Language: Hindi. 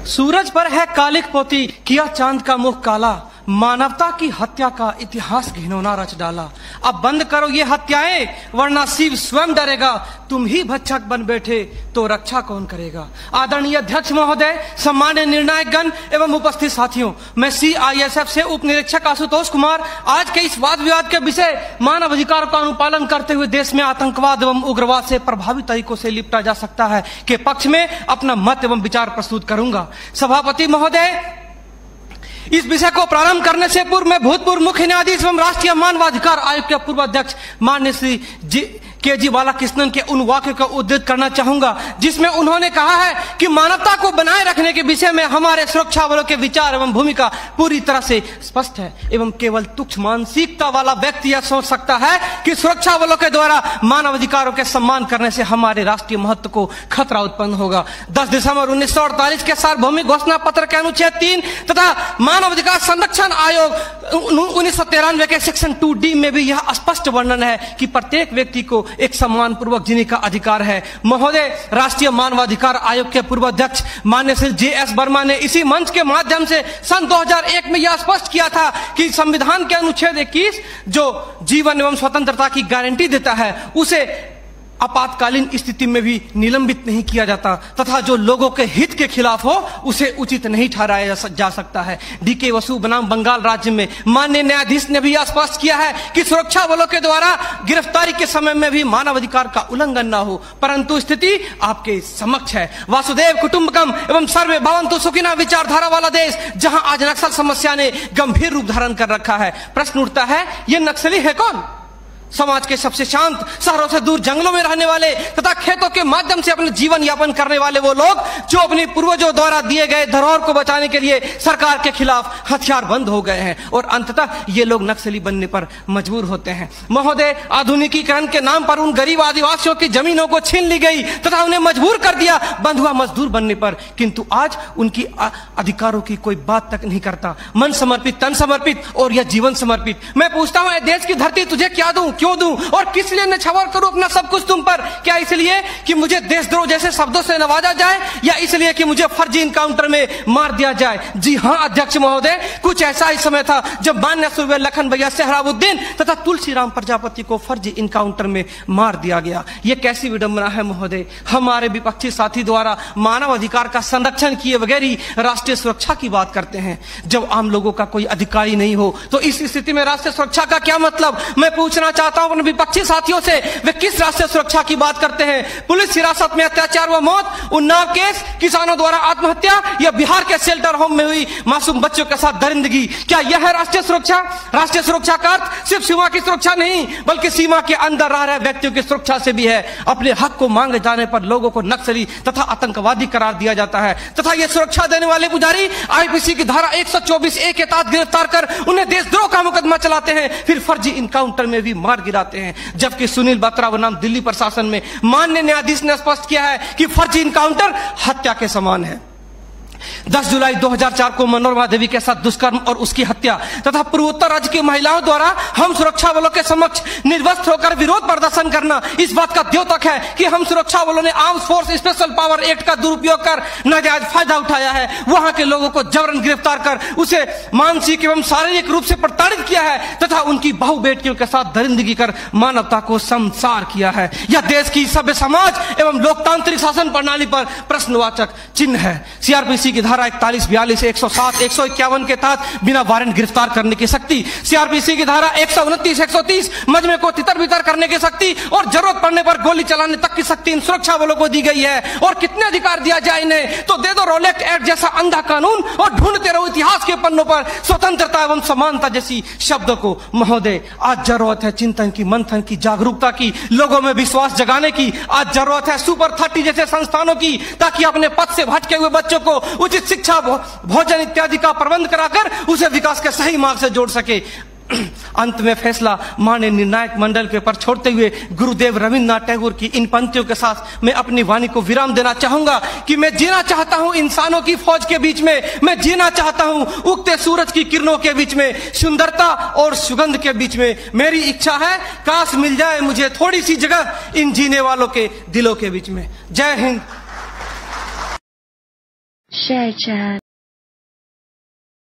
सूरज पर है कालिक पोती, किया चांद का मुख काला, मानवता की हत्या का इतिहास घिनौना रच डाला। अब बंद करो ये हत्याएं, वरना शिव स्वयं डरेगा। तुम ही भक्षक बन बैठे तो रक्षा कौन करेगा। आदरणीय अध्यक्ष महोदय, सम्मान्य निर्णायक गण एवं उपस्थित साथियों, मैं CISF से उप निरीक्षक आशुतोष कुमार आज के इस वाद विवाद के विषय मानव अधिकारों का अनुपालन करते हुए देश में आतंकवाद एवं उग्रवाद से प्रभावी तरीकों से निपटा जा सकता है के पक्ष में अपना मत एवं विचार प्रस्तुत करूंगा। सभापति महोदय, इस विषय को प्रारंभ करने से पूर्व मैं भूतपूर्व मुख्य न्यायाधीश एवं राष्ट्रीय मानवाधिकार आयोग के पूर्व अध्यक्ष माननीय श्री KG बालाकृष्णन के उन वाक्य को उद्धृत करना चाहूंगा जिसमें उन्होंने कहा है कि मानवता को बनाए रखने के विषय में हमारे सुरक्षा बलों के विचार एवं भूमिका पूरी तरह से स्पष्ट है एवं केवल तुच्छ मानसिकता वाला व्यक्ति यह सोच सकता है कि सुरक्षा बलों के द्वारा मानव अधिकारों के सम्मान करने से हमारे राष्ट्रीय महत्व को खतरा उत्पन्न होगा। 10 दिसंबर 1948 के सार्वभौमिक घोषणा पत्र के अनुच्छेद 3 तथा मानव अधिकार संरक्षण आयोग 1993 के सेक्शन 2D में भी यह स्पष्ट वर्णन है कि प्रत्येक व्यक्ति को एक सम्मान पूर्वक जीने का अधिकार है। महोदय, राष्ट्रीय मानवाधिकार आयोग के पूर्व अध्यक्ष माननीय श्री JS वर्मा ने इसी मंच के माध्यम से सन 2001 में यह स्पष्ट किया था कि संविधान के अनुच्छेद 21 जो जीवन एवं स्वतंत्रता की गारंटी देता है उसे आपातकालीन स्थिति में भी निलंबित नहीं किया जाता तथा जो लोगों के हित के खिलाफ हो उसे उचित नहीं ठहराया जा सकता है। DK वसु बनाम बंगाल राज्य में माननीय न्यायाधीश ने भी यह स्पष्ट किया है कि सुरक्षा बलों के द्वारा गिरफ्तारी के समय में भी मानवाधिकार का उल्लंघन न हो, परंतु स्थिति आपके समक्ष है। वासुदेव कुटुंबकम एवं सर्वे भवन्तु सुखिनः विचारधारा वाला देश जहां आज नक्सल समस्या ने गंभीर रूप धारण कर रखा है। प्रश्न उठता है, ये नक्सली है कौन? समाज के सबसे शांत, शहरों से दूर जंगलों में रहने वाले तथा खेतों के माध्यम से अपने जीवन यापन करने वाले वो लोग जो अपने पूर्वजों द्वारा दिए गए धरोहर को बचाने के लिए सरकार के खिलाफ हथियार बंद हो गए हैं और अंततः ये लोग नक्सली बनने पर मजबूर होते हैं। महोदय, आधुनिकीकरण के नाम पर उन गरीब आदिवासियों की जमीनों को छीन ली गई तथा उन्हें मजबूर कर दिया बंधुआ मजदूर बनने पर, किंतु आज उनकी अधिकारों की कोई बात तक नहीं करता। मन समर्पित, तन समर्पित और यह जीवन समर्पित। मैं पूछता हूं, देश की धरती तुझे क्या दूं, क्यों दूं और किस लिए नछावर करूं अपना सब कुछ तुम पर? क्या इसलिए कि मुझे देशद्रोह जैसे शब्दों से नवाजा जाए या इसलिए कि मुझे फर्जी इनकाउंटर में मार दिया जाए? जी हां अध्यक्ष महोदय, कुछ ऐसा ही समय था जब मान्य सूबे लखन भैया सेहराबुद्दीन तथा तुलसीराम प्रजापति को फर्जी इनकाउंटर में मार दिया गया। यह कैसी विडंबना है महोदय। हमारे विपक्षी साथी द्वारा मानव अधिकार का संरक्षण किए बगैर ही राष्ट्रीय सुरक्षा की बात करते हैं। जब आम लोगों का कोई अधिकार ही नहीं हो तो इस स्थिति में राष्ट्रीय सुरक्षा का क्या मतलब? मैं पूछना चाहता हूं अपने विपक्षी साथियों से, वे किस राष्ट्रीय सुरक्षा की बात करते हैं? पुलिस हिरासत में अत्याचार व मौत, उन्नाव केस, किसानों द्वारा आत्महत्या या बिहार के शेल्टर होम में हुई मासूम बच्चों के साथ दरिंदगी, क्या यह है राष्ट्रीय सुरक्षा? राष्ट्रीय सुरक्षा का अर्थ सिर्फ सीमा की सुरक्षा नहीं बल्कि सीमा के अंदर रह रहे व्यक्तियों की सुरक्षा से भी है। अपने हक को मांगे जाने पर लोगों को नक्सली तथा आतंकवादी करार दिया जाता है तथा यह सुरक्षा देने वाले पुजारी IPC की धारा 124A के तहत गिरफ्तार कर उन्हें देशद्रोह का मुकदमा चलाते हैं, फिर फर्जी इनकाउंटर में भी मार गिराते हैं। जबकि सुनील बत्रा बनाम दिल्ली प्रशासन में माननीय न्यायाधीश ने स्पष्ट किया है कि फर्जी इनकाउंटर हत्या के समान है। 10 जुलाई 2004 को मनोरमा देवी के साथ दुष्कर्म और उसकी हत्या तथा पूर्वोत्तर राज्य की महिलाओं द्वारा हम सुरक्षा बलों के समक्ष निर्वस्त्र होकर विरोध प्रदर्शन करना इस बात का द्योतक है कि हम सुरक्षा बलों ने arms force special power act का दुरुपयोग कर नाजायज फायदा उठाया है। वहां के लोगों को जबरन गिरफ्तार कर उसे मानसिक एवं शारीरिक रूप से प्रताड़ित किया है तथा उनकी बहु बेटियों के साथ दरिंदगी कर मानवता को संसार किया है। यह देश की सभ्य समाज एवं लोकतांत्रिक शासन प्रणाली पर प्रश्नवाचक चिन्ह है। CRPC की धारा 41, 42, 107, 151 के तहत बिना वारंट गिरफ्तार करने की शक्ति, CRPC की धारा 129, 130 मजमे को तितर बितर करने की शक्ति और जरूरत पड़ने पर गोली चलाने तक की शक्ति इन सुरक्षा बलों को दी गई है। और कितने अधिकार दिया जाए इन्हें? तो दे दो रोलेक्ट एक्ट जैसा अंधा कानून और ढूंढते रहो इतिहास के पन्नों पर स्वतंत्रता एवं समानता जैसी शब्दों को। महोदय, आज जरूरत है चिंतन की, मंथन की, जागरूकता की, लोगों में विश्वास जगाने की। आज जरूरत है सुपर 30 जैसे संस्थानों की ताकि अपने पथ से भटके हुए बच्चों को उचित शिक्षा, भोजन इत्यादि का प्रबंध कराकर उसे विकास के सही मार्ग से जोड़ सके। अंत में फैसला माननीय निर्णायक मंडल के पर छोड़ते हुए गुरुदेव रविन्द्रनाथ टैगोर की इन पंक्तियों के साथ मैं अपनी वाणी को विराम देना चाहूंगा कि मैं जीना चाहता हूं इंसानों की फौज के बीच में, मैं जीना चाहता हूं उगते सूरज की किरणों के बीच में, सुंदरता और सुगंध के बीच में। मेरी इच्छा है काश मिल जाए मुझे थोड़ी सी जगह इन जीने वालों के दिलों के बीच में। जय हिंद। Share chat.